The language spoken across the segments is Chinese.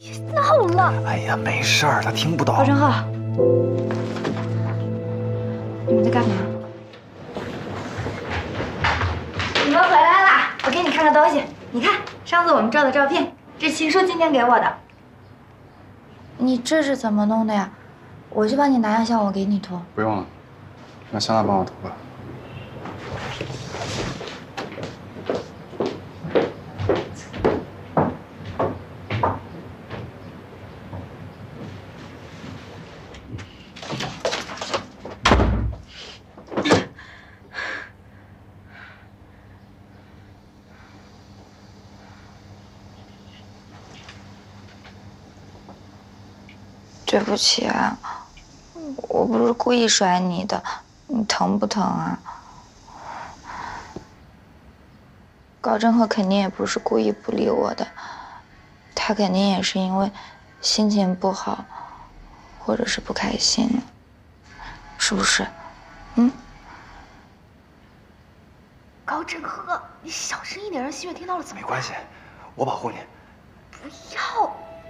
闹了！ 哎呀，没事儿，他听不懂。 高成浩，你们在干嘛？你们回来啦！我给你看个东西，你看上次我们照的照片，这是秦叔今天给我的。你这是怎么弄的呀？我去帮你拿样相，我给你涂。 不用了，让香娜帮我涂吧。 对不起啊，我不是故意甩你的，你疼不疼啊？高正赫肯定也不是故意不理我的，他肯定也是因为心情不好，或者是不开心，是不是？嗯。 高正赫，你小声一点，让新月听到了怎么办？ 没关系，我保护你。 不要。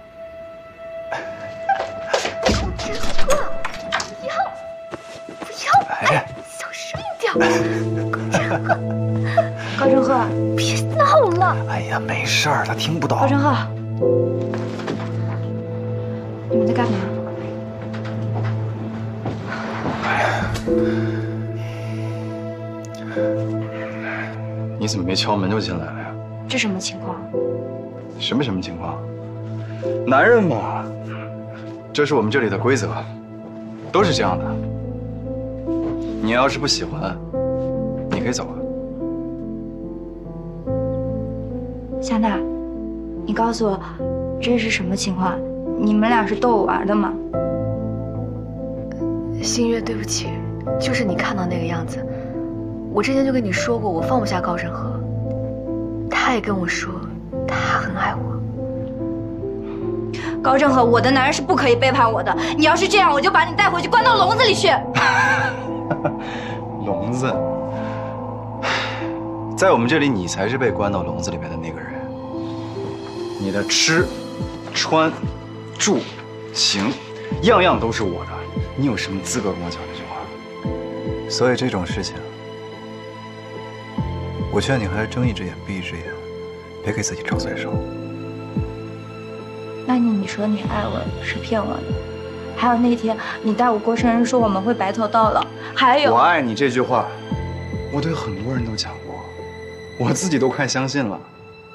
高正赫，不要，不要！哎，小声一点！ 高正赫， 别闹了！ 哎呀，没事儿，他听不懂。 高正赫，你们在干嘛？ 你怎么没敲门就进来了呀？ 这什么情况？ 什么情况？男人嘛。 这是我们这里的规则，都是这样的。你要是不喜欢，你可以走了。 夏娜，你告诉我，这是什么情况？你们俩是逗我玩的吗？ 新月，对不起，就是你看到那个样子。我之前就跟你说过，我放不下高振赫。他也跟我说，他很爱我。 高正赫，我的男人是不可以背叛我的。你要是这样，我就把你带回去，关到笼子里去。 笼子，在我们这里，你才是被关到笼子里面的那个人。你的吃、穿、住、行，样样都是我的。你有什么资格跟我讲这句话？所以这种事情，我劝你还是睁一只眼闭一只眼，别给自己找罪受。 那你说你爱我是骗我的，还有那天你带我过生日说我们会白头到老，还有我爱你这句话，我对很多人都讲过，我自己都快相信了。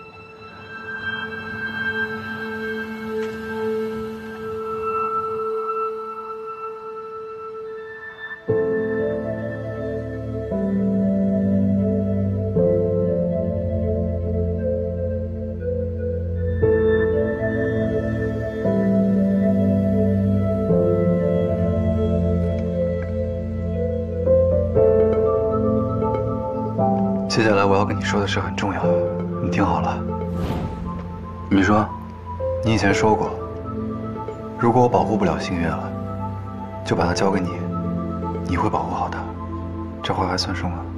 接下来我要跟你说的事很重要，你听好了。你说，你以前说过，如果我保护不了星月了，就把她交给你，你会保护好她，这话还算数吗？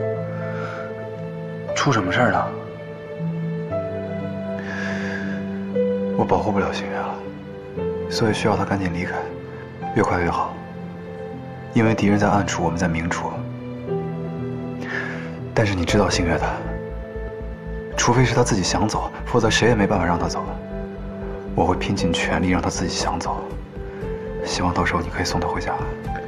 出什么事儿了？我保护不了星月了，所以需要她赶紧离开，越快越好。因为敌人在暗处，我们在明处。 但是你知道星月的，除非是他自己想走，否则谁也没办法让他走。我会拼尽全力让他自己想走，希望到时候你可以送他回家。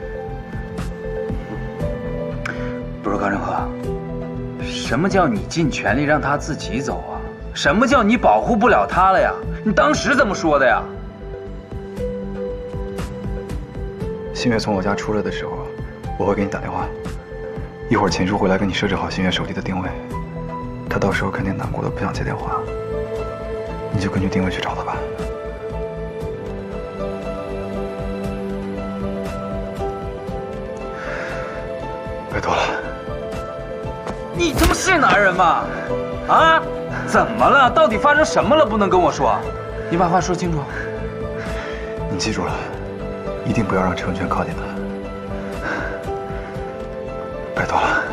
不是高正赫，什么叫你尽全力让他自己走啊？什么叫你保护不了他了呀？你当时怎么说的呀？ 星月从我家出来的时候，我会给你打电话。 一会儿秦叔回来跟你设置好星月手机的定位，他到时候肯定难过的不想接电话，你就根据定位去找他吧。拜托了。 你他妈是男人吗？啊？怎么了？到底发生什么了？不能跟我说，你把话说清楚。 你记住了，一定不要让陈文轩靠近他。 拜托了。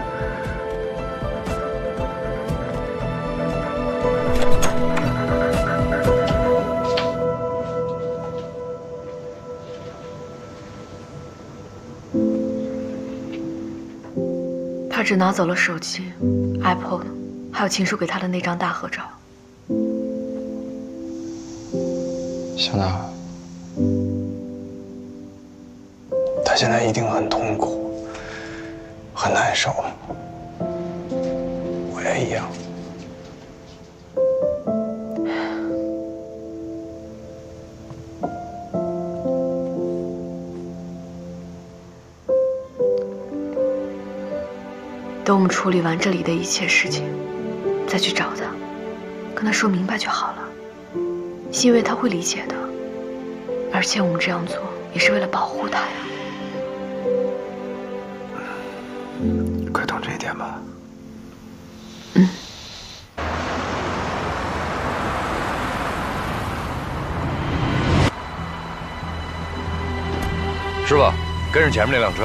他只拿走了手机、iPod， 还有情书给他的那张大合照。 小娜，他现在一定很痛苦，很难受。我也一样。 等我们处理完这里的一切事情，再去找他，跟他说明白就好了。因为他会理解的，而且我们这样做也是为了保护他呀。 快懂这一点吧。 师傅，跟上前面那辆车。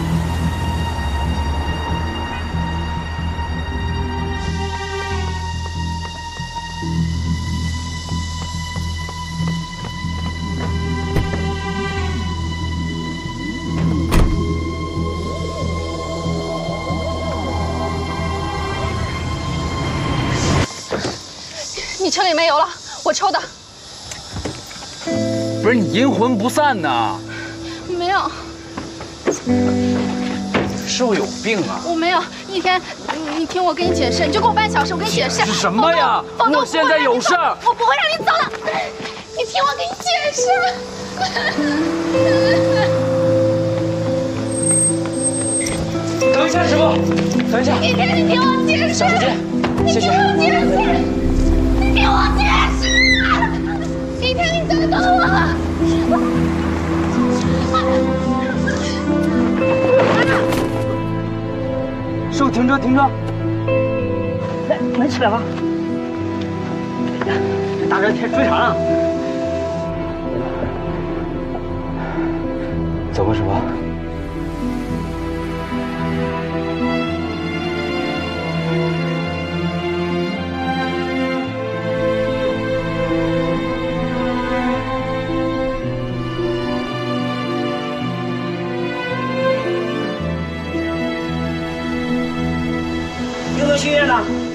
你车里没油了，我抽的。 不是你阴魂不散呐？ 没有， 师傅有病啊！ 我没有。一天，你听我跟你解释，你就给我半小时，我跟你解释。 是什么呀？我现在有事儿， 我不会让你走的。你听我跟你解释。 等一下，师傅，等一下。 一天，你听我解释。 小姐姐，谢谢。 你听我解释。一天，你等等我。 师傅，停车，停车！来起来吧！大热天追啥呢？ 走吧，师傅。 有没有心愿的？